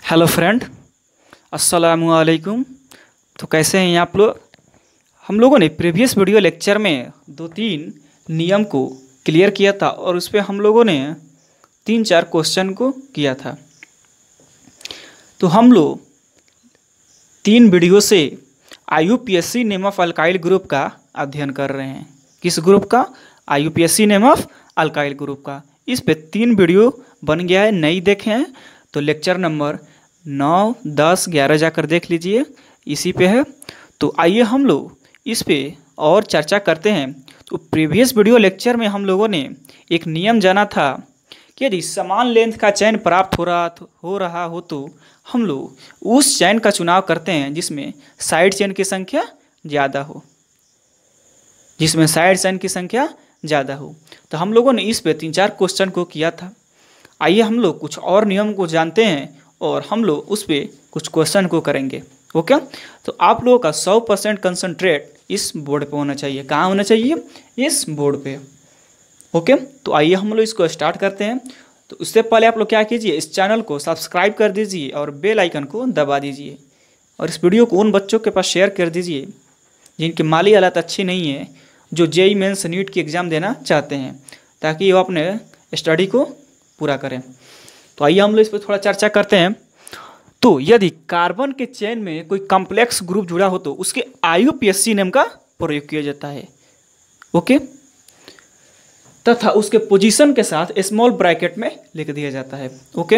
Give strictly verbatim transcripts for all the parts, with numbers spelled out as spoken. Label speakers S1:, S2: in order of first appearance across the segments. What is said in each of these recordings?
S1: Hello friend, अस्सलामुअलैकुम। तो कैसे हैं आप लोग। हम लोगों ने प्रीवियस वीडियो लेक्चर में दो तीन नियम को क्लियर किया था और उस पर हम लोगों ने तीन चार क्वेश्चन को किया था। तो हम लोग तीन वीडियो से I U P S C name of alkyl group का अध्ययन कर रहे हैं। किस ग्रुप का? I U P S C name of alkyl group का। इस पे तीन वीडियो बन गया है, नहीं देखे हैं तो लेक्चर नंबर नौ दस ग्यारह जाकर देख लीजिए, इसी पे है। तो आइए हम लोग इस पे और चर्चा करते हैं। तो प्रीवियस वीडियो लेक्चर में हम लोगों ने एक नियम जाना था कि यदि समान लेंथ का चयन प्राप्त हो रहा हो रहा हो तो हम लोग उस चयन का चुनाव करते हैं जिसमें साइड चेन की संख्या ज़्यादा हो जिसमें साइड चेन की संख्या ज़्यादा हो। तो हम लोगों ने इस पे तीन चार क्वेश्चन को किया था। आइए हम लोग कुछ और नियम को जानते हैं और हम लोग उस पर कुछ क्वेश्चन को करेंगे। ओके, तो आप लोगों का सौ परसेंट कंसनट्रेट इस बोर्ड पे होना चाहिए। कहाँ होना चाहिए? इस बोर्ड पे। ओके, तो आइए हम लोग इसको स्टार्ट करते हैं। तो उससे पहले आप लोग क्या कीजिए, इस चैनल को सब्सक्राइब कर दीजिए और बेल आइकन को दबा दीजिए और इस वीडियो को उन बच्चों के पास शेयर कर दीजिए जिनकी माली हालत अच्छी नहीं है, जो जेई मेंस नीट की एग्ज़ाम देना चाहते हैं, ताकि वो अपने स्टडी को पूरा करें। तो आइए हम लोग इस पर थोड़ा चर्चा करते हैं। तो यदि कार्बन के चेन में कोई कॉम्प्लेक्स ग्रुप जुड़ा हो तो उसके I U P S C name का प्रयोग किया जाता है। ओके, तथा उसके पोजीशन के साथ स्मॉल ब्रैकेट में लिख दिया जाता है। ओके,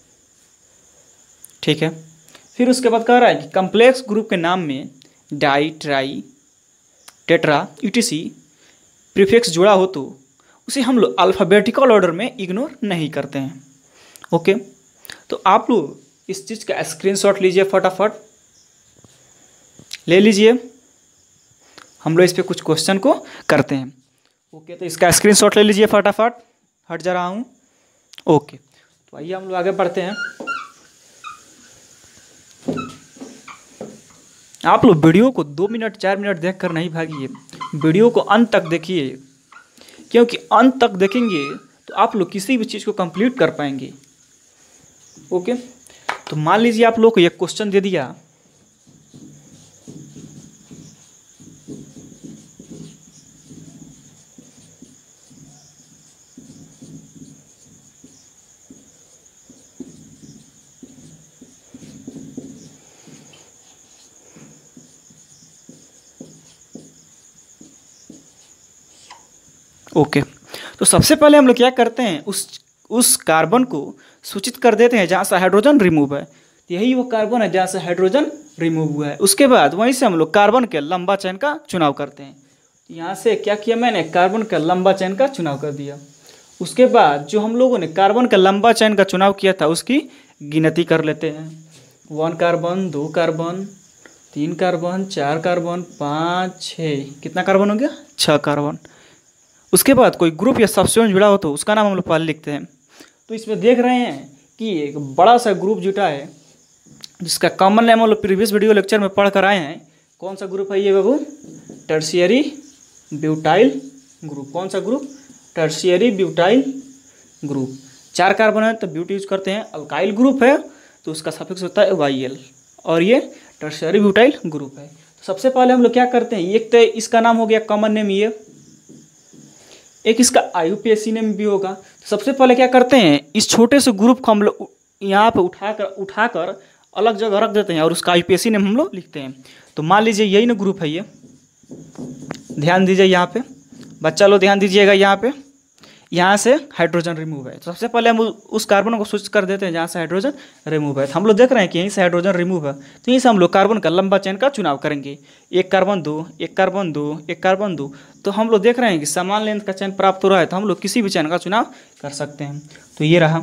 S1: ठीक है। फिर उसके बाद कह रहा है कि कॉम्प्लेक्स ग्रुप के नाम में डाई, ट्राई, टेट्रा, यूटीसी प्रीफिक्स जुड़ा हो तो उसे हम लोग अल्फ़ाबेटिकल ऑर्डर में इग्नोर नहीं करते हैं। ओके, तो आप लोग इस चीज़ का स्क्रीनशॉट लीजिए, फटाफट ले लीजिए। हम लोग इस पे कुछ क्वेश्चन को करते हैं। ओके, तो इसका स्क्रीनशॉट ले लीजिए फटाफट, हट जा रहा हूँ। ओके, तो आइए हम लोग आगे बढ़ते हैं। आप लोग वीडियो को दो मिनट चार मिनट देख कर नहीं भागिए, वीडियो को अंत तक देखिए, क्योंकि अंत तक देखेंगे तो आप लोग किसी भी चीज़ को कंप्लीट कर पाएंगे। ओके, तो मान लीजिए आप लोग को एक क्वेश्चन दे दिया, ओके तो सबसे पहले हम लोग क्या करते हैं, उस उस कार्बन को सूचित कर देते हैं जहाँ से हाइड्रोजन रिमूव है। यही वो कार्बन है जहाँ से हाइड्रोजन रिमूव हुआ है। उसके बाद वहीं से हम लोग कार्बन के लंबा चेन का चुनाव करते हैं। यहाँ से क्या किया मैंने, कार्बन का लंबा चेन का चुनाव कर दिया। उसके बाद जो हम लोगों ने कार्बन का लंबा चेन का चुनाव किया था उसकी गिनती कर लेते हैं। वन कार्बन, दो कार्बन, तीन कार्बन, चार कार्बन, पाँच, छः, कितना कार्बन हो गया? छः कार्बन। उसके बाद कोई ग्रुप या सबस्टिट्यूएंट जुड़ा हो तो उसका नाम हम लोग पहले लिखते हैं। तो इसमें देख रहे हैं कि एक बड़ा सा ग्रुप जुटा है जिसका कॉमन नेम हम लोग प्रीवियस वीडियो लेक्चर में पढ़ कर आए हैं। कौन सा ग्रुप है ये बाबू? Tertiary butyl group. कौन सा ग्रुप? Tertiary butyl group. चार कार्बन है तो ब्यूट यूज करते हैं। अल्काइल ग्रुप है तो उसका सफिक्स होता है वाई एल और ये टर्शियरी ब्यूटाइल ग्रुप है। तो सबसे पहले हम लोग क्या करते हैं, एक तो इसका नाम हो गया कॉमन नेम ये, एक इसका I U P S C name भी होगा। तो सबसे पहले क्या करते हैं, इस छोटे से ग्रुप को हम लोग यहाँ पे उठाकर उठाकर अलग जगह रख देते हैं और उसका I U P S C name हम लोग लिखते हैं। तो मान लीजिए यही ना ग्रुप है ये, ध्यान दीजिए यहाँ पे, बच्चा लोग ध्यान दीजिएगा। यहाँ पे यहाँ से हाइड्रोजन रिमूव है तो सबसे पहले हम उस कार्बन को सूचित कर देते हैं जहाँ से हाइड्रोजन रिमूव है। तो हम लोग देख रहे हैं कि यहीं से हाइड्रोजन रिमूव है तो यहीं से हम लोग कार्बन का लंबा चेन का चुनाव करेंगे। एक कार्बन दो, एक कार्बन दो, एक कार्बन दो। तो हम लोग देख रहे हैं कि समान लेंथ का चयन प्राप्त हो रहा है तो हम लोग किसी भी चयन का चुनाव कर सकते हैं। तो ये रहा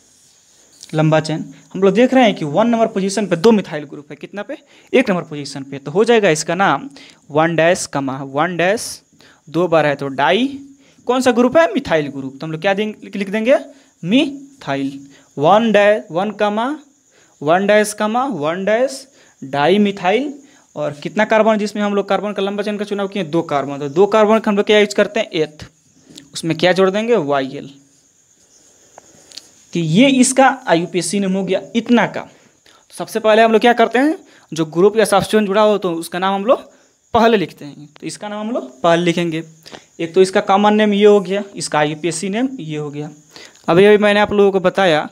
S1: लंबा चेन। हम लोग देख रहे हैं कि वन नंबर पोजीशन पे दो मिथाइल ग्रुप है। कितना पे? एक नंबर पोजीशन पे। तो हो जाएगा इसका नाम one dash comma one dash, दो बार है तो डाई। कौन सा ग्रुप है? Methyl group. तो हम लोग क्या देंगे, लिख देंगे methyl. One dash one comma one dash comma one dash di methyl. और कितना कार्बन जिसमें हम लोग कार्बन का लंबा चेन का चुनाव किए? दो कार्बन। तो दो कार्बन का हम लोग क्या यूज करते हैं? एथ। उसमें क्या जोड़ देंगे? Y L. कि ये इसका I U P S C name हो गया इतना का। सबसे पहले हम लोग क्या करते हैं, जो ग्रुप या सब्स्टिट्यूएंट जुड़ा हो तो उसका नाम हम लोग पहले लिखते हैं। तो इसका नाम हम लोग पहले लिखेंगे। एक तो इसका कॉमन नेम ये हो गया, इसका I U P S C name ये हो गया। अभी अभी मैंने आप लोगों को बताया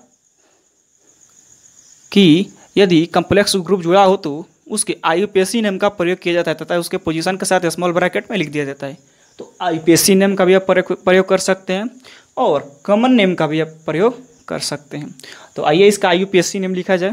S1: कि यदि कम्प्लेक्स ग्रुप जुड़ा हो तो उसके I U P S C name का प्रयोग किया जाता है तथा उसके पोजीशन के साथ स्मॉल ब्रैकेट में लिख दिया जाता है। तो I U P S C name का भी आप प्रयोग कर सकते हैं और कॉमन नेम का भी आप प्रयोग कर सकते हैं। तो आइए इसका I U P S C name लिखा जाए।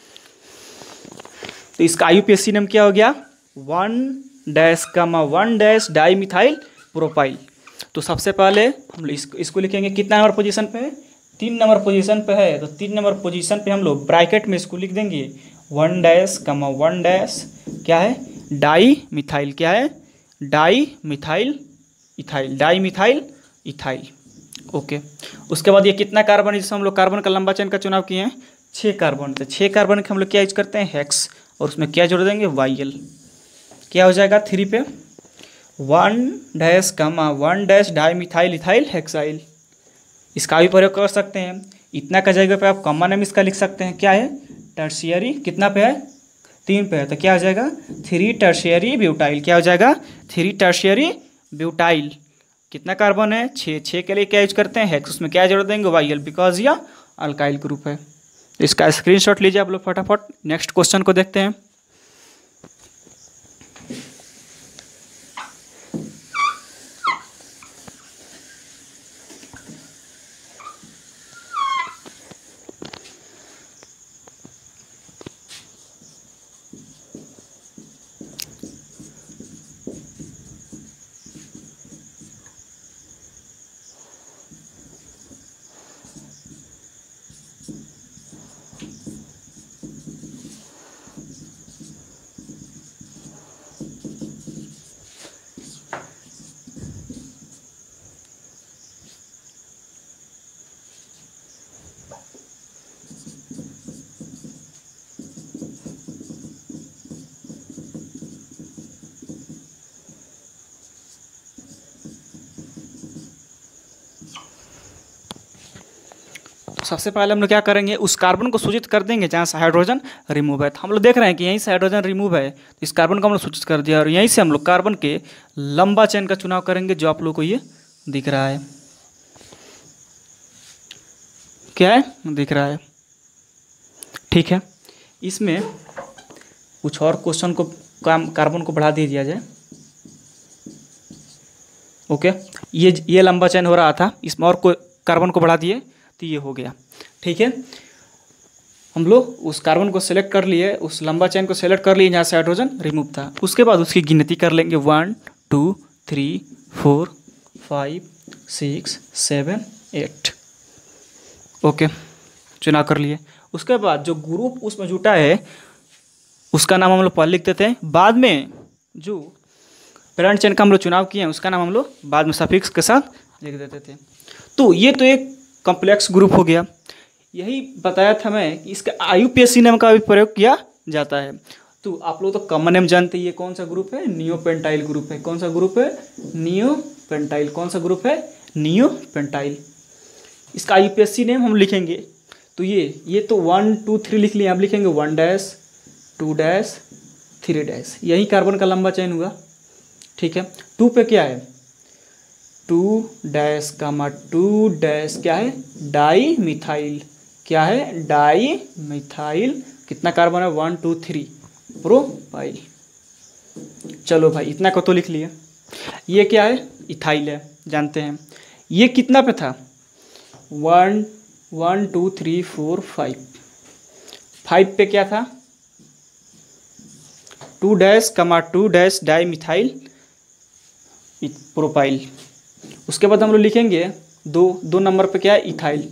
S1: तो इसका I U P S C name क्या हो गया, one dash comma one dash di methyl propyl. तो सबसे पहले हम लोग इसको इसको लिखेंगे, कितना नंबर पोजीशन पे है, तीन नंबर पोजीशन पे है। तो तीन नंबर पोजीशन पे हम लोग ब्रैकेट में इसको लिख देंगे one dash comma one dash क्या है, डाई मिथाइल, क्या है, di methyl ethyl, di methyl ethyl. Okay, उसके बाद ये कितना कार्बन है, जिससे हम लोग कार्बन का लंबा चेन का चुनाव किए हैं, छः कार्बन। तो छः कार्बन के हम लोग क्या यूज करते हैं, हेक्स, और उसमें क्या जोड़ देंगे, वाई एल। क्या हो जाएगा, थ्री पे one dash comma one dash di methyl ethyl hexyl. इसका भी प्रयोग कर सकते हैं। इतना का जगह पे आप कॉमन नेम इसका लिख सकते हैं, क्या है, टर्शियरी, कितना पे है, तीन पे है। तो क्या हो जाएगा, थ्री टर्शियरी ब्यूटाइल। क्या हो जाएगा, थ्री टर्शियरी ब्यूटाइल। कितना कार्बन है, छः। छः के लिए क्या यूज करते हैं, हेक्स, उसमें क्या जोड़ देंगे, वाई एल, बिकॉज यह अल्काइल ग्रुप है। इसका स्क्रीनशॉट लीजिए आप लोग फटाफट। नेक्स्ट क्वेश्चन को देखते हैं। सबसे पहले हम लोग क्या करेंगे, उस कार्बन को सूचित कर देंगे जहाँ से हाइड्रोजन रिमूव है। तो हम लोग देख रहे हैं कि यहीं से हाइड्रोजन रिमूव है, तो इस कार्बन को हम लोग सूचित कर दिया और यहीं से हम लोग कार्बन के लंबा चेन का चुनाव करेंगे, जो आप लोग को ये दिख रहा है। क्या है, दिख रहा है, ठीक है। इसमें कुछ और क्वेश्चन को काम कार्बन को बढ़ा दिया जाए। ओके, ये ये लंबा चेन हो रहा था, इसमें और कोई कार्बन को बढ़ा दिए तो ये हो गया, ठीक है। हम लोग उस कार्बन को सिलेक्ट कर लिए, उस लंबा चेन को सिलेक्ट कर लिए जहाँ से हाइड्रोजन रिमूव था। उसके बाद उसकी गिनती कर लेंगे, one two three four five six seven eight. Okay, चुनाव कर लिए। उसके बाद जो ग्रुप उसमें जुटा है उसका नाम हम लोग पहले लिखते थे, बाद में जो पैरेंट चेन का हम लोग चुनाव किए हैं उसका नाम हम लोग बाद में सफिक्स के साथ लिख देते थे। तो ये तो एक कॉम्प्लेक्स ग्रुप हो गया। यही बताया था मैं कि इसका I U P S C name का भी प्रयोग किया जाता है। तो आप लोग तो कॉमन नेम जानते हैं, ये कौन सा ग्रुप है, नियोपेंटाइल ग्रुप है। कौन सा ग्रुप है, नियोपेंटाइल। कौन सा ग्रुप है, नियोपेंटाइल। इसका I U P S C name हम लिखेंगे तो ये ये तो वन टू थ्री लिख लिए, आप लिखेंगे one dash two dash three dash, यही कार्बन का लंबा चेन हुआ, ठीक है। टू पे क्या है, two dash comma two dash क्या है, डाई मिथाइल। क्या है, डाई मिथाइल। कितना कार्बन है, वन टू थ्री प्रोपाइल। चलो भाई, इतना को तो लिख लिया। ये क्या है, इथाइल है, जानते हैं। ये कितना पे था, one one two three four five. Five पे क्या था, two dash comma two dash di methyl propyl. उसके बाद हम लोग लिखेंगे दो दो नंबर पे क्या है, इथाइल।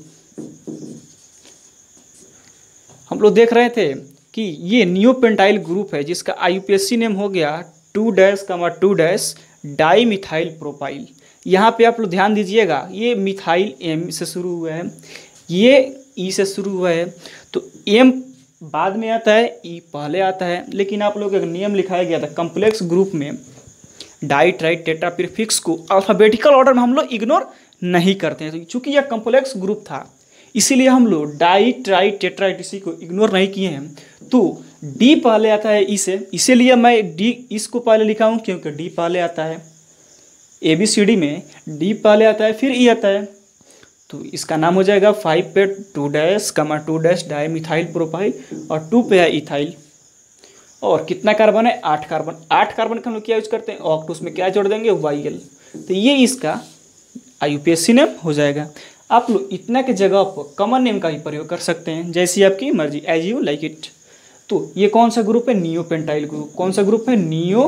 S1: हम लोग देख रहे थे कि ये नियोपेंटाइल ग्रुप है जिसका I U P S C name हो गया two dash comma two dash di methyl propyl. यहाँ पे आप लोग ध्यान दीजिएगा, ये मिथाइल एम से शुरू हुआ है, ये ई से शुरू हुआ है, तो एम बाद में आता है, ई पहले आता है। लेकिन आप लोग एक नियम लिखाया गया था, कम्प्लेक्स ग्रुप में डाई ट्राई टेट्रा प्रीफिक्स को अल्फाबेटिकल ऑर्डर में हम लोग इग्नोर नहीं करते हैं। तो चूंकि यह कम्प्लेक्स ग्रुप था इसीलिए हम लोग डाई ट्राई टेट्रा इसी को इग्नोर नहीं किए हैं। तो डी पहले आता है ई से, इसीलिए मैं डी इसको पहले लिखा हूँ क्योंकि डी पहले आता है। ए बी सी डी में डी पहले आता है फिर ई आता है, तो इसका नाम हो जाएगा फाइव पे two dash comma two dash di methyl propyl और टू पे है इथाइल। और कितना कार्बन है? आठ कार्बन। आठ कार्बन का हम लोग क्या यूज करते हैं? ऑक्ट, उसमें क्या जोड़ देंगे? Y L. तो ये इसका I U P A C name हो जाएगा। आप लोग इतना के जगह पर कॉमन नेम का ही प्रयोग कर सकते हैं, जैसी आपकी मर्जी, एज यू लाइक इट। तो ये कौन सा ग्रुप है? Neo pentyl group. कौन सा ग्रुप है? Neo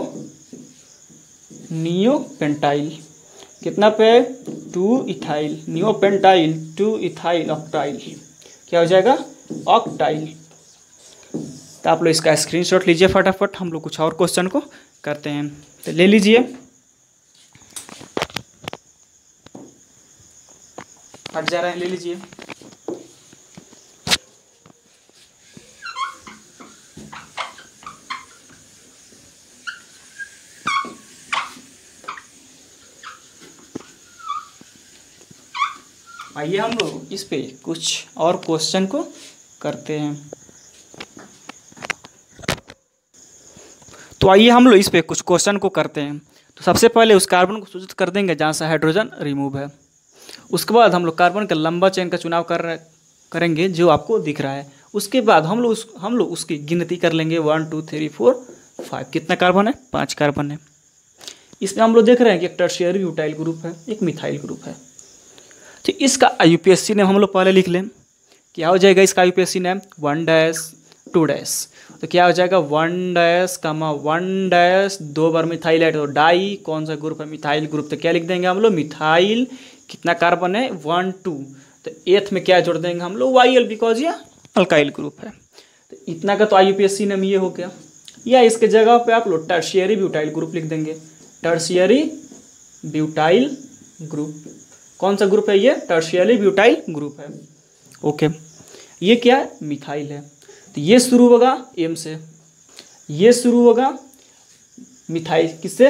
S1: neo pentyl. कितना पे? Two ethyl. Neo pentyl two ethyl octyl. क्या हो जाएगा? ऑक्टाइल। तो आप लोग इसका स्क्रीनशॉट लीजिए फटाफट, हम लोग कुछ और क्वेश्चन को करते हैं। तो ले लीजिए, हट जा रहे हैं, ले लीजिए। आइए हम लोग इस पे कुछ और क्वेश्चन को करते हैं। तो आइए हम लोग इस पे कुछ क्वेश्चन को करते हैं। तो सबसे पहले उस कार्बन को सूचित कर देंगे जहाँ से हाइड्रोजन रिमूव है। उसके बाद हम लोग कार्बन का लंबा चेन का चुनाव कर करेंगे जो आपको दिख रहा है। उसके बाद हम लोग उस हम लोग उसकी गिनती कर लेंगे, one two three four five. कितना कार्बन है? पाँच कार्बन है। इसमें हम लोग देख रहे हैं कि एक टर्शियरी ब्यूटाइल ग्रुप है, एक मिथाइल ग्रुप है। तो इसका I U P A C name हम लोग पहले लिख लें। क्या हो जाएगा इसका I U P A C name? One dash two dash. तो क्या हो जाएगा? One dash comma one dash, दो बार मिथाइल है तो डाई। कौन सा ग्रुप है? Methyl group. तो क्या लिख देंगे हम लोग? मिथाइल। कितना कार्बन है? One two. तो एथ में क्या जोड़ देंगे हम लोग? वाई एल, बिकॉज ये अल्काइल ग्रुप है। तो इतना का तो I U P A C name ये हो गया। या इसके जगह पे आप लोग टर्शियरी ब्यूटाइल ग्रुप लिख देंगे। Tertiary butyl group. कौन सा ग्रुप है ये? टर्शियरी ब्यूटाइल ग्रुप है। ओके, ये क्या है? मिथाइल है। तो ये शुरू होगा एम से, ये शुरू होगा मिथाइल किससे?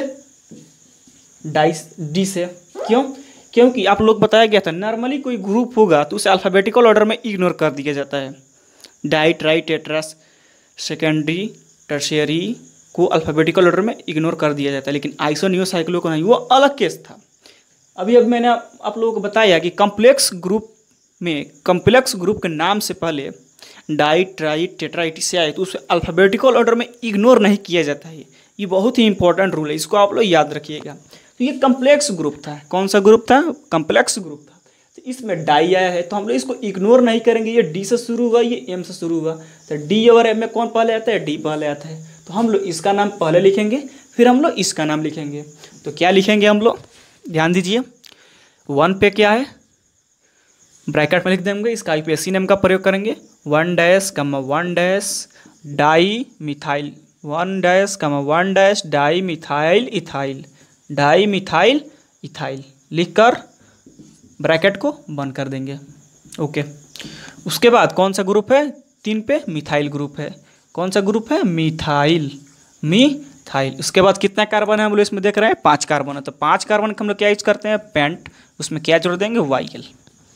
S1: डाई डी से। क्यों? क्योंकि आप लोग बताया गया था नॉर्मली कोई ग्रुप होगा तो उसे अल्फ़ाबेटिकल ऑर्डर में इग्नोर कर दिया जाता है। Di tri tetras secondary tertiary को अल्फ़ाबेटिकल ऑर्डर में इग्नोर कर दिया जाता है, लेकिन आइसो नियो साइक्लो को नहीं, वो अलग केस था। अभी अब मैंने आप लोगों को बताया कि कॉम्प्लेक्स ग्रुप में कॉम्प्लेक्स ग्रुप के नाम से पहले डाई ट्राई टेट्राइटिस से आए तो उसे अल्फ़ाबेटिकल ऑर्डर में इग्नोर नहीं किया जाता है। ये बहुत ही इंपॉर्टेंट रूल है, इसको आप लोग याद रखिएगा। तो ये कॉम्प्लेक्स ग्रुप था। कौन सा ग्रुप था? कॉम्प्लेक्स ग्रुप था। तो इसमें डाई आया है तो हम लोग इसको इग्नोर नहीं करेंगे। ये डी से शुरू हुआ, ये एम से शुरू हुआ। तो डी और एम में कौन पहले आता है? डी पहले आता है। तो हम लोग इसका नाम पहले लिखेंगे, फिर हम लोग इसका नाम लिखेंगे। तो क्या लिखेंगे हम लोग? ध्यान दीजिए, वन पे क्या है? ब्रैकेट में लिख देंगे, इसका I U P A C name का प्रयोग करेंगे। One dash comma one dash di methyl, one dash comma one dash di methyl ethyl, di methyl ethyl लिखकर ब्रैकेट को बंद कर देंगे। ओके, उसके बाद कौन सा ग्रुप है? तीन पे मिथाइल ग्रुप है। कौन सा ग्रुप है? Methyl, methyl. उसके बाद कितना कार्बन है हम लोग इसमें देख रहे हैं? पाँच कार्बन है। तो पाँच कार्बन का हम लोग क्या यूज करते हैं? पेंट। उसमें क्या जोड़ देंगे? Y L.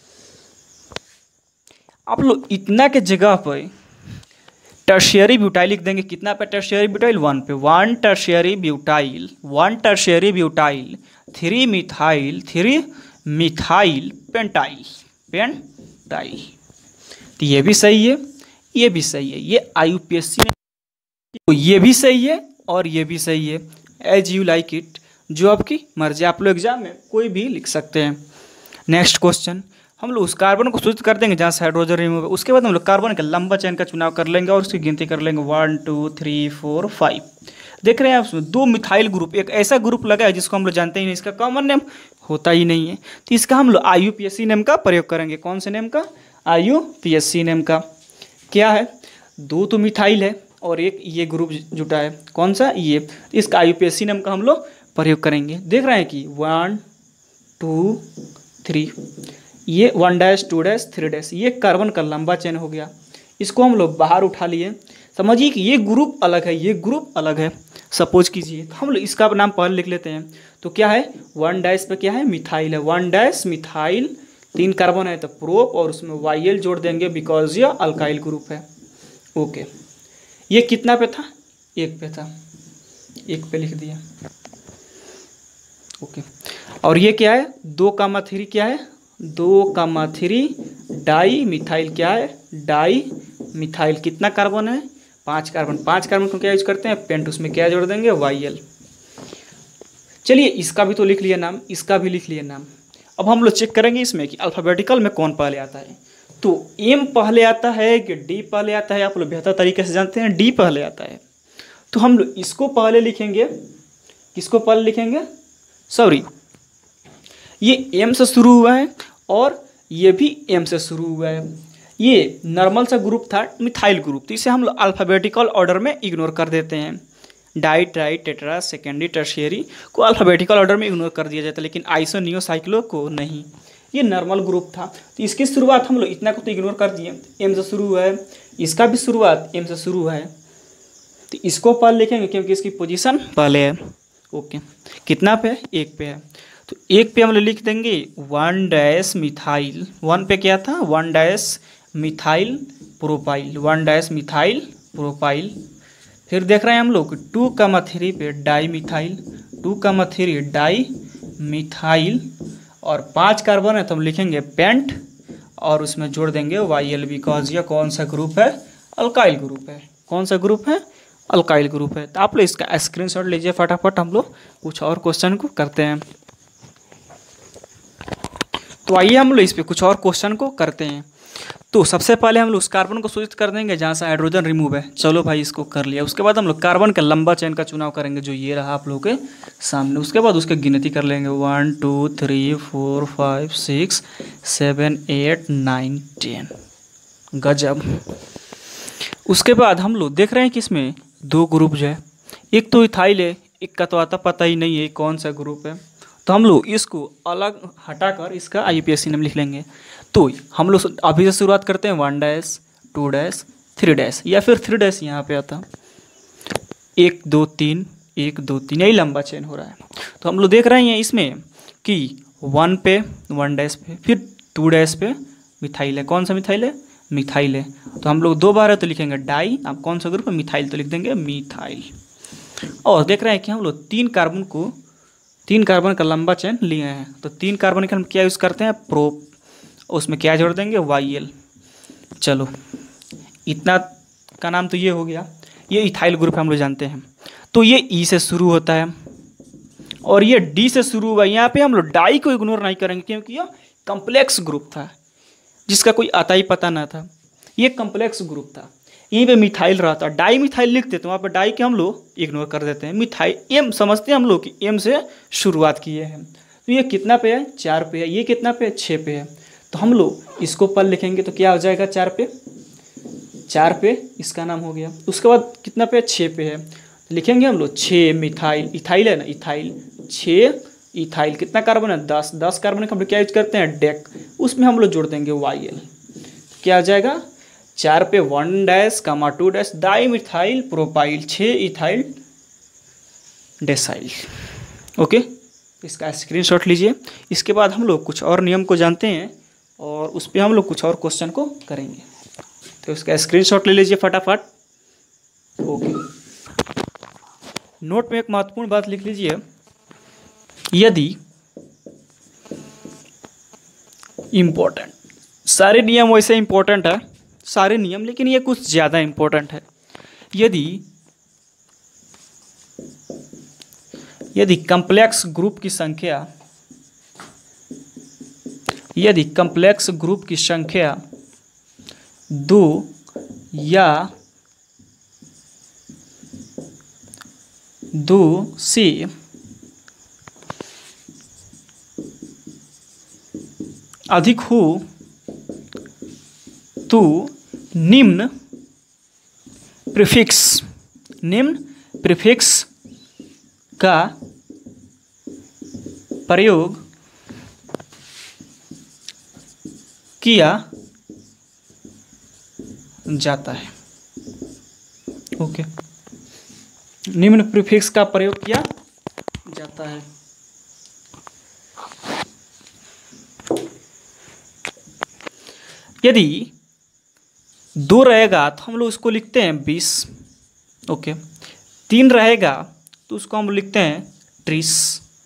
S1: आप लोग इतना के जगह पर टर्शियरी ब्यूटाइल लिख देंगे। कितना पे टर्शियरी ब्यूटाइल? वन पे। One tertiary butyl, one tertiary butyl, three methyl, three methyl pentyl, pentyl. तो ये भी सही है, ये भी सही है। ये आई यू पी ए सी में तो ये भी सही है और ये भी सही है। एज यू लाइक इट, जो आपकी मर्जी, आप लोग एग्जाम में कोई भी लिख सकते हैं। नेक्स्ट क्वेश्चन, हम लोग उस कार्बन को सूचित कर देंगे जहाँ से हाइड्रोजन रिमूव है। उसके बाद हम लोग कार्बन का लंबा चेन का चुनाव कर लेंगे और उसकी गिनती कर लेंगे, one two three four five. देख रहे हैं आप उसमें दो मिथाइल ग्रुप, एक ऐसा ग्रुप लगा है जिसको हम लोग जानते ही नहीं, इसका कॉमन नेम होता ही नहीं है। तो इसका हम लोग I U P A C name का प्रयोग करेंगे। कौन से नेम का? I U P A C name का। क्या है? दो तो मिथाइल है और एक ये ग्रुप जुटा है। कौन सा? ये। इसका I U P A C name का हम लोग प्रयोग करेंगे। देख रहे हैं कि वन टू थ्री, ये one dash two dash three dash, ये कार्बन का लंबा चेन हो गया। इसको हम लोग बाहर उठा लिए। समझिए कि ये ग्रुप अलग है, ये ग्रुप अलग है। सपोज कीजिए तो हम लोग इसका नाम पहले लिख लेते हैं। तो क्या है? वन डैश पे क्या है? मिथाइल है। वन डैश मिथाइल तीन कार्बन है तो प्रोप और उसमें वाई एल जोड़ देंगे बिकॉज ये अल्काइल ग्रुप है। ओके, ये कितना पे था? एक पे था, एक पे लिख दिया। ओके, और ये क्या है? दो कामा थ्री क्या है? दो कामा थ्री डाई मिथाइल क्या है? Di methyl. कितना कार्बन है? पांच कार्बन। पांच कार्बन को क्या यूज करते हैं? पेंट। उसमें क्या जोड़ देंगे? Y L. चलिए, इसका भी तो लिख लिया नाम, इसका भी लिख लिया नाम। अब हम लोग चेक करेंगे इसमें कि अल्फाबेटिकल में कौन पहले आता है। तो एम पहले आता है कि डी पहले आता है? आप लोग बेहतर तरीके से जानते हैं डी पहले आता है। तो हम लोग इसको पहले लिखेंगे। किसको पहले लिखेंगे? सॉरी, ये एम से शुरू हुआ है और ये भी एम से शुरू हुआ है। ये नॉर्मल सा ग्रुप था, मिथाइल ग्रुप, तो इसे हम लोग अल्फाबेटिकल ऑर्डर में इग्नोर कर देते हैं। Di tri tetra secondary tertiary को अल्फाबेटिकल ऑर्डर में इग्नोर कर दिया जाता है, लेकिन आइसो नियो साइक्लो को नहीं। ये नॉर्मल ग्रुप था, तो इसकी शुरुआत हम लोग इतना को तो इग्नोर कर दिए। एम से शुरू हुआ है, इसका भी शुरुआत एम से शुरू हुआ है, तो इसको पहले लिखेंगे क्योंकि इसकी पोजीशन पहले है। ओके, कितना पे? एक पे है, तो एक पे हम लोग लिख देंगे वन डैश मिथाइल। वन पे क्या था? One dash methyl propyl. One dash methyl propyl. फिर देख रहे हैं हम लोग टू कामा थ्री पे di methyl. Two comma three di methyl और पांच कार्बन है तो हम लिखेंगे पेंट और उसमें जोड़ देंगे वाई एल बिकॉज ये कौन सा ग्रुप है? अल्काइल ग्रुप है। कौन सा ग्रुप है? अल्काइल ग्रुप है। तो आप लोग इसका स्क्रीनशॉट लीजिए फटाफट, हम लोग कुछ और क्वेश्चन को करते हैं। तो आइए हम लोग इस पे कुछ और क्वेश्चन को करते हैं। तो सबसे पहले हम लोग उस कार्बन को सूचित कर देंगे जहाँ से हाइड्रोजन रिमूव है। चलो भाई, इसको कर लिया। उसके बाद हम लोग कार्बन का लंबा चेन का चुनाव करेंगे जो ये रहा आप लोगों के सामने। उसके बाद उसकी गिनती कर लेंगे one two three four five six seven eight nine ten. गजब। उसके बाद हम लोग देख रहे हैं कि इसमें दो ग्रुप जो है, एक तो इथाइल है, एक का तो आता पता ही नहीं है कौन सा ग्रुप है, तो हम लोग इसको अलग हटाकर इसका आई पी एस सी नाम लिख लेंगे। तो हम लोग अभी से शुरुआत करते हैं one dash two dash three dash या फिर थ्री डैश यहाँ पे आता, एक दो तीन एक दो तीन, यही लंबा चेन हो रहा है। तो हम लोग देख रहे हैं इसमें कि वन पे वन डैश पे फिर टू डैश पे मिथाइल है। कौन सा मिथाइल है? मिथाइल है। तो हम लोग दो बार है तो लिखेंगे डाई। आप कौन सा ग्रुप है? मिथाइल, तो लिख देंगे मिथाइल। और देख रहे हैं कि हम लोग तीन कार्बन को तीन कार्बन का लंबा चेन लिए हैं, तो तीन कार्बन का हम क्या यूज़ करते हैं? प्रोप। उसमें क्या जोड़ देंगे? Y L. चलो, इतना का नाम तो ये हो गया। ये इथाइल ग्रुप हम लोग जानते हैं। तो ये ई से शुरू होता है और ये डी से शुरू हुआ। यहाँ पे हम लोग डाई को इग्नोर नहीं करेंगे क्योंकि यह कम्प्लेक्स ग्रुप था जिसका कोई आता ही पता ना था। ये कम्प्लेक्स ग्रुप था, यहीं पे मिथाइल रहता। डाई मिथाइल लिखते तो वहाँ पर डाई के हम लोग इग्नोर कर देते हैं। मिथाइल एम समझते हैं हम लोग कि एम से शुरुआत किए हैं। तो ये कितना पे है? चार पे है। ये कितना पे है? छः पे है। तो हम लोग इसको पल लिखेंगे तो क्या हो जाएगा? चार पे। चार पे इसका नाम हो गया। उसके बाद कितना पे है? छः पे है। तो लिखेंगे हम लोग छः मिथाइल। इथाइल है ना, इथाइल। छः इथाइल। कितना कार्बन है? दस। दस कार्बन का हम लोग क्या यूज करते हैं? डेक। उसमें हम लोग जोड़ देंगे वाई एल। क्या आ जाएगा? चार पे one dash comma two dash di methyl propyl, छः इथाइल डेसाइल। ओके, इसका स्क्रीनशॉट लीजिए। इसके बाद हम लोग कुछ और नियम को जानते हैं और उस पर हम लोग कुछ और क्वेश्चन को करेंगे। तो इसका स्क्रीनशॉट ले लीजिए फटाफट। ओके, नोट में एक महत्वपूर्ण बात लिख लीजिए। यदि इम्पोर्टेंट, सारे नियम वैसे इम्पोर्टेंट है, सारे नियम, लेकिन ये कुछ ज़्यादा इम्पोर्टेंट है। यदि यदि कम्प्लेक्स ग्रुप की संख्या यदि कम्प्लेक्स ग्रुप की संख्या दो या दो से अधिक हो तो निम्न प्रीफिक्स निम्न प्रीफिक्स का प्रयोग किया जाता है। ओके, निम्न प्रीफिक्स का प्रयोग किया जाता है। यदि दो रहेगा तो हम लोग उसको लिखते हैं बीस। ओके, तीन रहेगा तो उसको हम लिखते हैं ट्रीस।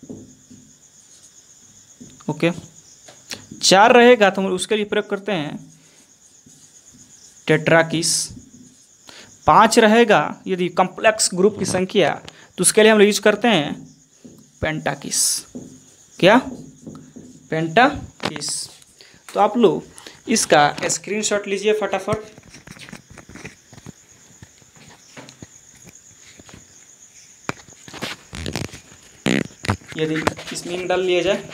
S1: ओके, चार रहेगा तो हम उसके लिए प्रयोग करते हैं टेट्राकिस। पाँच रहेगा यदि कॉम्प्लेक्स ग्रुप की संख्या तो उसके लिए हम यूज करते हैं पेंटाकिस। क्या? पेंटाकिस। तो आप लोग इसका स्क्रीनशॉट लीजिए फटाफट। यदि इसमें डाल लिया जाए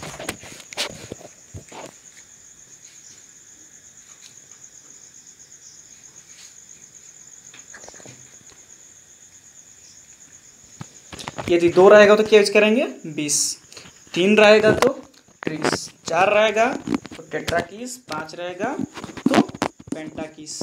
S1: यदि दो रहेगा तो क्या यूज करेंगे बीस, तीन रहेगा तो ट्रीस, चार रहेगा तो टेट्राकिस, पांच रहेगा तो पेंटाकिस।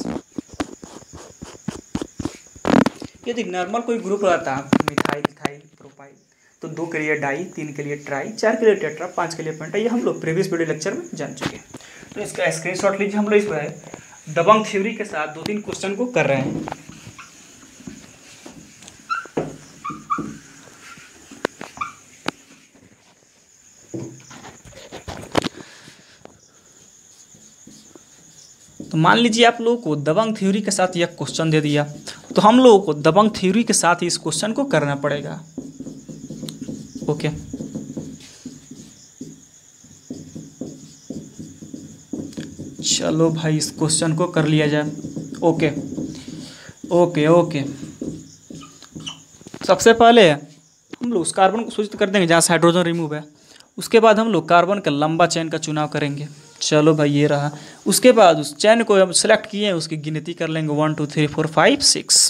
S1: यदि नॉर्मल कोई ग्रुप रहता मिथाइल, इथाइल, प्रोपाइल तो दो के लिए डाई, तीन के लिए ट्राई, चार के लिए टेट्रा, पांच के लिए पेंटा, ये हम लोग प्रीवियस वीडियो लेक्चर में जान चुके हैं। तो इसका स्क्रीनशॉट लीजिए। हम लोग इस पर दबंग थ्योरी के साथ दो तीन क्वेश्चन को कर रहे हैं। तो मान लीजिए आप लोगों को दबंग थ्योरी के साथ यह क्वेश्चन दे दिया, तो हम लोगों को दबंग थ्योरी के साथ ही इस क्वेश्चन को करना पड़ेगा। ओके, चलो भाई इस क्वेश्चन को कर लिया जाए। ओके ओके ओके सबसे पहले हम लोग उस कार्बन को सूचित कर देंगे जहाँ से हाइड्रोजन रिमूव है। उसके बाद हम लोग कार्बन का लंबा चेन का चुनाव करेंगे। चलो भाई ये रहा। उसके बाद उस चेन को हम सेलेक्ट किए, उसकी गिनती कर लेंगे one two three four five six.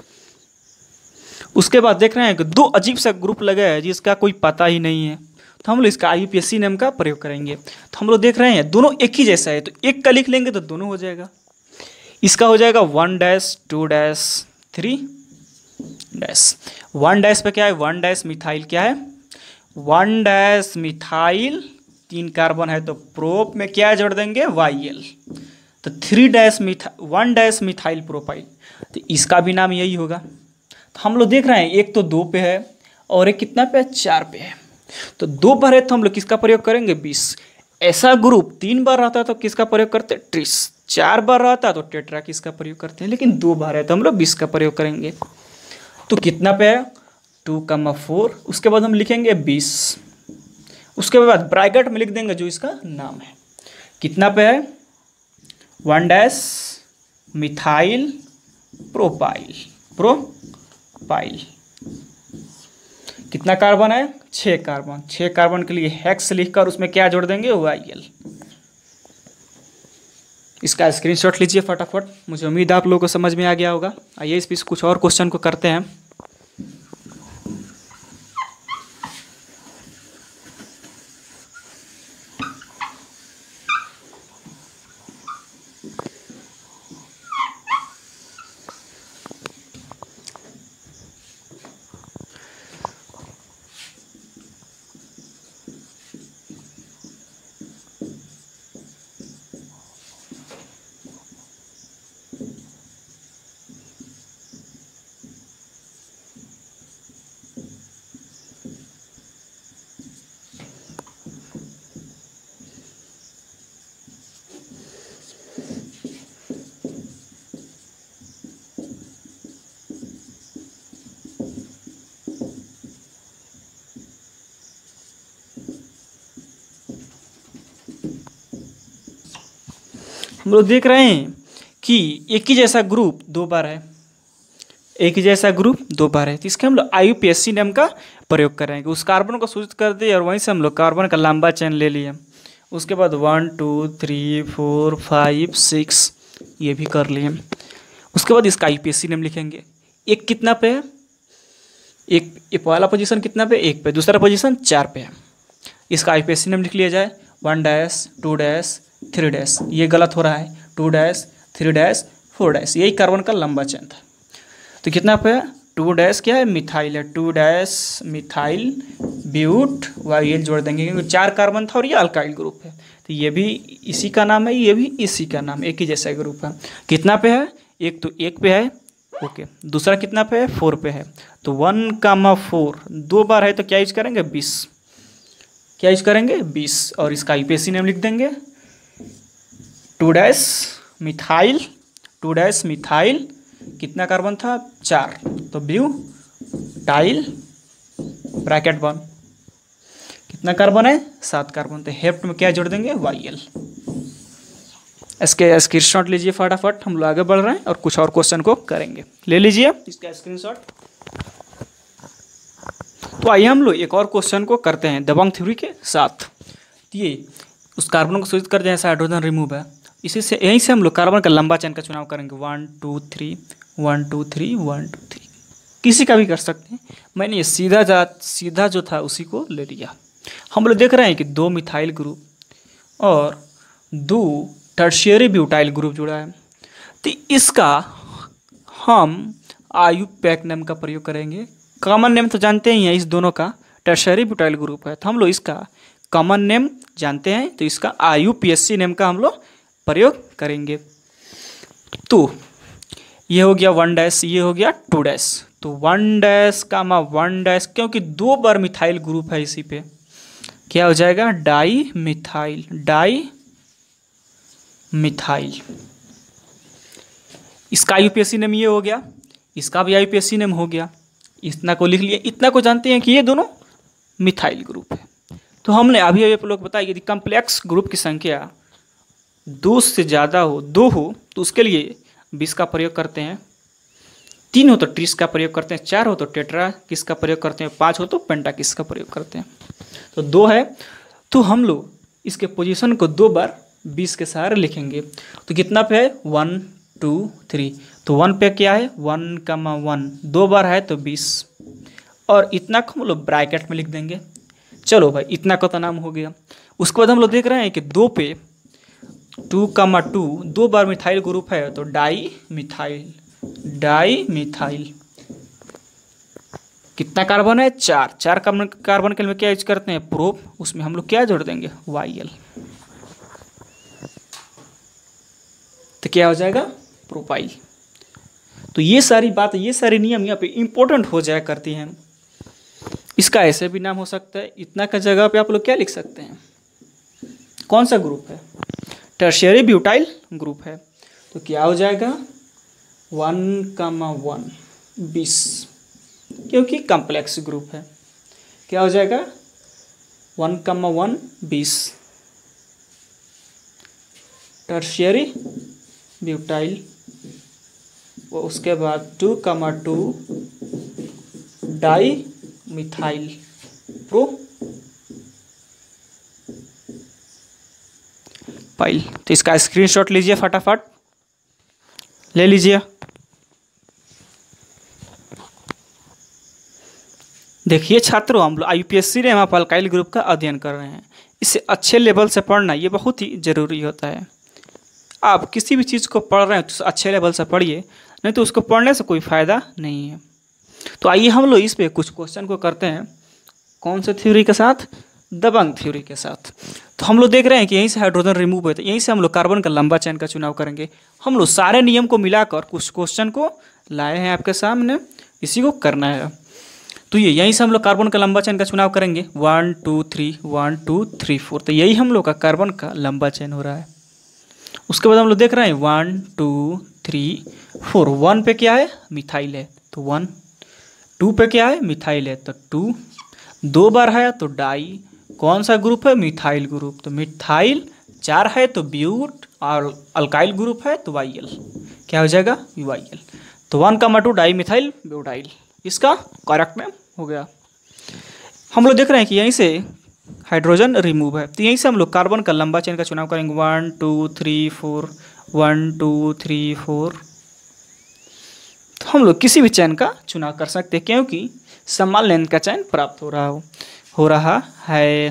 S1: उसके बाद देख रहे हैं कि दो अजीब सा ग्रुप लगा है जिसका कोई पता ही नहीं है, तो हम लोग इसका I U P S C name का प्रयोग करेंगे। तो हम लोग देख रहे हैं दोनों एक ही जैसा है, तो एक का लिख लेंगे तो दोनों हो जाएगा। इसका हो जाएगा one dash, two dash, three dash. One dash पे क्या है? वन डैश मिथाइल क्या है? वन डैश मिथाइल, तीन कार्बन है तो प्रोप में क्या जोड़ देंगे? Y L. तो three dash metha one dash methyl propyl, तो इसका भी नाम यही होगा। तो हम लोग देख रहे हैं एक तो दो पे है और एक कितना पे है? चार पे है। तो दो बार है तो हम लोग किसका प्रयोग करेंगे? बीस। ऐसा ग्रुप तीन बार रहता है तो किसका प्रयोग करते हैं? ट्रिस। चार बार रहता है तो टेट्रा किसका प्रयोग करते हैं, लेकिन दो बार है तो हम लोग बीस का प्रयोग करेंगे। तो कितना पे है? Two comma four. उसके बाद हम लिखेंगे बीस। उसके बाद ब्रैकेट में लिख देंगे जो इसका नाम है। कितना पे है? One dash methyl propyl, propyl. कितना कार्बन है? छः कार्बन। छः कार्बन के लिए हेक्स लिखकर उसमें क्या जोड़ देंगे? Y L. इसका स्क्रीनशॉट लीजिए फटाफट। मुझे उम्मीद है आप लोगों को समझ में आ गया होगा। आइए इस पर कुछ और क्वेश्चन को करते हैं। हम लोग देख रहे हैं कि एक ही जैसा ग्रुप दो बार है, एक ही जैसा ग्रुप दो बार है, तो इसके हम लोग I U P S C name का प्रयोग करेंगे। उस कार्बन को सूचित कर दिए और वहीं से हम लोग कार्बन का लंबा चेन ले लिए। उसके बाद one two three four five six ये भी कर लिए। उसके बाद इसका I U P S C name लिखेंगे। एक कितना पे है? एक, एक पहला पोजीशन कितना पे? एक पे। दूसरा पोजीशन चार पे है। इसका I U P S C name लिख लिया जाए। One dash, two dash, three dash. ये गलत हो रहा है। Two dash, three dash, four dash. यही कार्बन का लंबा चेन था। तो कितना पे है? टू डैश क्या है? मिथाइल है। Two dash methyl but Y L जोड़ देंगे, क्योंकि चार कार्बन था और ये अल्काइल ग्रुप है, तो ये भी इसी का नाम है, ये भी इसी का नाम, एक ही जैसा ग्रुप है। कितना पे है? एक तो एक पे है, ओके। दूसरा कितना पे है? फोर पे है। तो वन कामा फोर दो बार है तो क्या यूज करेंगे? बीस। क्या यूज करेंगे? बीस। और इसका आईपीएसी नेम लिख देंगे two dash methyl, two dash methyl. कितना कार्बन था? चार, तो ब्यू टाइल ब्रैकेट वन। कितना कार्बन है? सात कार्बन। तो हेप्ट में क्या जोड़ देंगे? Y L. इसके स्क्रीनशॉट लीजिए फटाफट, हम लोग आगे बढ़ रहे हैं और कुछ और क्वेश्चन को करेंगे। ले लीजिए इसका स्क्रीनशॉट। तो आइए हम लोग एक और क्वेश्चन को करते हैं दबंग थ्योरी के साथ। ये उस कार्बन को सूचित कर दें ऐसा हाइड्रोजन रिमूव है, इसी से यहीं से हम लोग कार्बन का लंबा चेन का चुनाव करेंगे। One two three one two three one two three, किसी का भी कर सकते हैं। मैंने ये सीधा जा सीधा जो था उसी को ले लिया। हम लोग देख रहे हैं कि दो मिथाइल ग्रुप और दो टर्शियरी ब्यूटाइल ग्रुप जुड़ा है, तो इसका हम आयुपैक नाम का प्रयोग करेंगे। कॉमन नेम तो जानते ही हैं इस दोनों का, टर्शियरी ब्यूटाइल ग्रुप है, तो हम लोग इसका कॉमन नेम जानते हैं, तो इसका आयुपीएससी नेम का हम लोग प्रयोग करेंगे। तो ये हो गया वन डैश, ये हो गया टू डैश। तो one dash comma one dash, क्योंकि दो बार मिथाइल ग्रुप है इसी पे, क्या हो जाएगा? Di methyl, di methyl. इसका आईयूपीएसी नेम ये हो गया, इसका भी आईयूपीएसी नेम हो गया। इतना को लिख लिया, इतना को जानते हैं कि ये दोनों मिथाइल ग्रुप है। तो हमने अभी अभी आप लोग बताया यदि कॉम्प्लेक्स ग्रुप की संख्या दो से ज़्यादा हो, दो हो, तो उसके लिए बीस का प्रयोग करते हैं, तीन हो तो ट्रिस का प्रयोग करते हैं, चार हो तो टेट्रा किस का प्रयोग करते हैं, पाँच हो तो पेंटा किस का प्रयोग करते हैं। तो दो है, तो हम लोग इसके पोजीशन को दो बार बीस के सहारे लिखेंगे। तो कितना पे है? One two three. तो वन पे क्या है? वन कमा वन, दो बार है तो बीस, और इतना को हम लोग ब्रैकेट में लिख देंगे। चलो भाई, इतना का तो नाम हो गया। उसके बाद हम लोग देख रहे हैं कि दो पे टू कमा टू, दो बार मिथाइल ग्रुप है, तो डाई मिथाइल, डाई मिथाइल। कितना कार्बन है? चार। चार कार्बन कार्बन के लिए क्या यूज करते हैं? प्रोप, उसमें हम लोग क्या जोड़ देंगे? Y L. तो क्या हो जाएगा? प्रोपाइल। तो ये सारी बात, ये सारी नियम यहाँ पे इंपॉर्टेंट हो जाया करती हैं। इसका ऐसे भी नाम हो सकता है, इतना का जगह पे आप लोग क्या लिख सकते हैं? कौन सा ग्रुप है? टर्शियरी ब्यूटाइल ग्रुप है। तो क्या हो जाएगा? वन कामा वन, बीस, क्योंकि कॉम्प्लेक्स ग्रुप है। क्या हो जाएगा? वन कामा वन, बीस, टर्शियरी ब्यूटाइल। वो उसके बाद two comma two, di methyl propyl. तो इसका स्क्रीनशॉट लीजिए फटाफट, ले लीजिए। देखिए छात्रों, हम लोग आईयूपीएससी ने यहाँ पर अल्काइल ग्रुप का अध्ययन कर रहे हैं। इसे अच्छे लेवल से पढ़ना ये बहुत ही ज़रूरी होता है। आप किसी भी चीज़ को पढ़ रहे हैं तो अच्छे लेवल से पढ़िए, नहीं तो उसको पढ़ने से कोई फ़ायदा नहीं है। तो आइए हम लोग इस पे कुछ क्वेश्चन को करते हैं। कौन से थ्योरी के साथ? दबंग थ्योरी के साथ। तो हम लोग देख रहे हैं कि यहीं से हाइड्रोजन रिमूव हुए, तो यहीं से हम लोग कार्बन का लंबा चेन का चुनाव करेंगे। हम लोग सारे नियम को मिलाकर कुछ क्वेश्चन को लाए हैं आपके सामने, इसी को करना है। तो ये यहीं से हम लोग कार्बन का लंबा चेन का चुनाव करेंगे। One two three, one two three four, तो यही हम लोग का कार्बन का लंबा चेन हो रहा है। उसके बाद हम लोग देख रहे हैं one two three four, one पे क्या है? मिथाइल है, तो वन। टू पे क्या है? मिथाइल है, तो टू। दो बार है तो डाई। कौन सा ग्रुप है? मिथाइल ग्रुप, तो मिथाइल। चार है तो ब्यूट, और अल्काइल ग्रुप है तो वाई एल। क्या हो जाएगा? Y L. तो वन का टू डाई मिथाइल ब्यूटाइल, इसका करेक्ट नेम हो गया। हम लोग देख रहे हैं कि यहीं से हाइड्रोजन रिमूव है, तो यहीं से हम लोग कार्बन का लंबा चेन का चुनाव करेंगे। One two three four, one two three four. तो हम लोग किसी भी चैन का चुनाव कर सकते हैं, क्योंकि समान लेंथ का चैन प्राप्त हो रहा हो हो रहा है।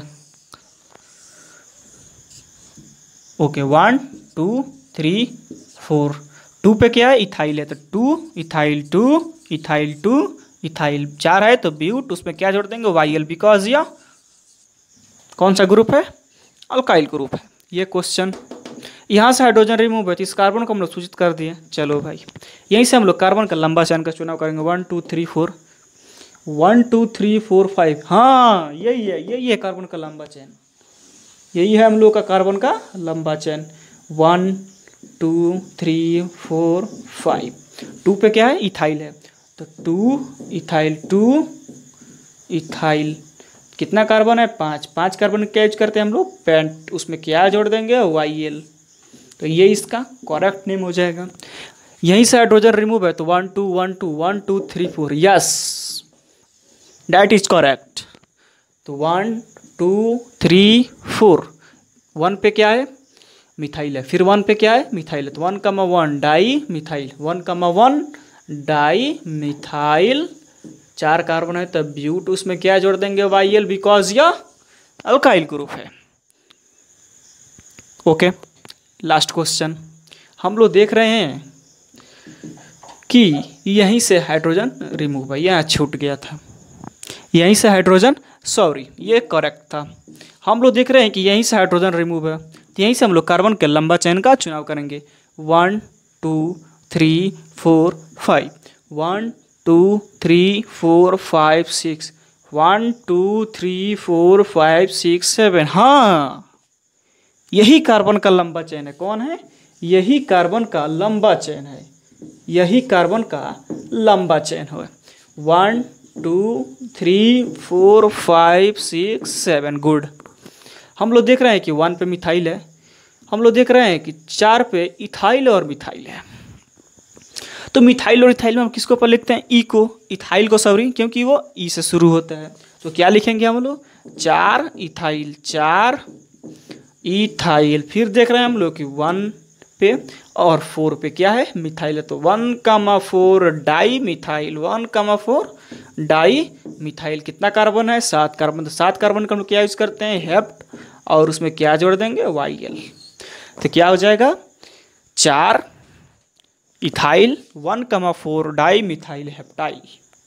S1: Okay, one two three four. Two पे क्या है? इथाइल है, तो two ethyl two, ethyl two, ethyl. चार है तो ब्यूट, उसमें क्या जोड़ देंगे, वाई एल, बिकॉज यह कौन सा ग्रुप है, अल्काइल ग्रुप है। ये क्वेश्चन, यहाँ से हाइड्रोजन रिमूव है तो इस कार्बन को हम लोग सूचित कर दिए। चलो भाई, यहीं से हम लोग कार्बन का लंबा चयन का चुनाव करेंगे। One two three four, one two three four five, हाँ यही है, यही है कार्बन का लंबा चयन, यही है हम लोग का कार्बन का लंबा चयन। One two three four five, two पे क्या है, इथाइल है, तो टू इथाइल, टू इथाइल, कितना कार्बन है, पाँच, पाँच कार्बन क्या यूज करते हैं हम लोग, पेंट, उसमें क्या जोड़ देंगे, वाई एल, तो ये इसका करेक्ट नेम हो जाएगा। यहीं से हाइड्रोजन रिमूव है तो one two one two one two three four, yes that is correct. तो one two three four, one पे क्या है, मिथाइल है, फिर वन पे क्या है, मिथाइल है, तो one comma one di methyl, one comma one di methyl, चार कार्बन है तब ब्यूट, उसमें क्या जोड़ देंगे, वाई एल, बिकॉज यह अल्काइल ग्रुप है। ओके, लास्ट क्वेश्चन, हम लोग देख रहे हैं कि यहीं से हाइड्रोजन रिमूव है, यहाँ छूट गया था, यहीं से हाइड्रोजन, सॉरी ये करेक्ट था, हम लोग देख रहे हैं कि यहीं से हाइड्रोजन रिमूव है, तो यहीं से हम लोग कार्बन के लंबा चयन का चुनाव करेंगे। One two three four five, one two three four five six, one two three four five six seven, हाँ यही कार्बन का लंबा चयन है। कौन है, यही कार्बन का लंबा चयन है, यही कार्बन का लंबा चयन है। One two three four five six seven, good. हम लोग देख रहे हैं कि वन पे मिथाइल है, हम लोग देख रहे हैं कि चार पे इथाइल और मिथाइल है, तो मिथाइल और इथाइल में हम किसको पर लिखते हैं, ई को, इथाइल को सॉरी, क्योंकि वो ई से शुरू होता है, तो क्या लिखेंगे हम लोग, चार इथाइल, चार इथाइल, फिर देख रहे हैं हम लोग कि वन पे और फोर पे क्या है, मिथाइल है, तो one comma four di methyl, one comma four di methyl, कितना कार्बन है, सात कार्बन, तो सात कार्बन का हम लोग क्या यूज करते हैं, हेप्ट, और उसमें क्या जोड़ देंगे, वाई एल, तो क्या हो जाएगा, चार ethyl, one comma four di methyl heptyl.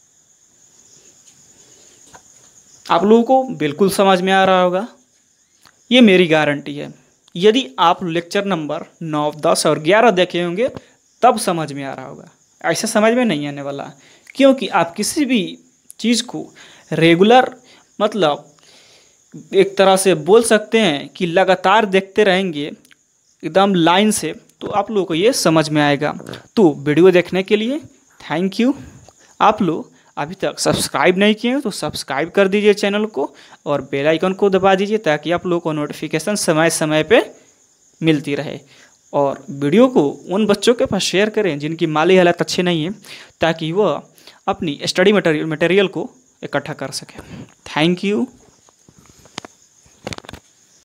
S1: आप लोगों को बिल्कुल समझ में आ रहा होगा, ये मेरी गारंटी है। यदि आप लेक्चर नंबर नौ, दस और ग्यारह देखे होंगे तब समझ में आ रहा होगा, ऐसा समझ में नहीं आने वाला, क्योंकि आप किसी भी चीज़ को रेगुलर, मतलब एक तरह से बोल सकते हैं कि लगातार देखते रहेंगे एकदम लाइन से, तो आप लोगों को ये समझ में आएगा। तो वीडियो देखने के लिए थैंक यू। आप लोग अभी तक सब्सक्राइब नहीं किए तो सब्सक्राइब कर दीजिए चैनल को और बेल आइकन को दबा दीजिए, ताकि आप लोगों को नोटिफिकेशन समय समय पे मिलती रहे। और वीडियो को उन बच्चों के पास शेयर करें जिनकी माली हालत अच्छी नहीं है, ताकि वह अपनी स्टडी मटेरियल मटेरियल को इकट्ठा कर सकें। Thank you.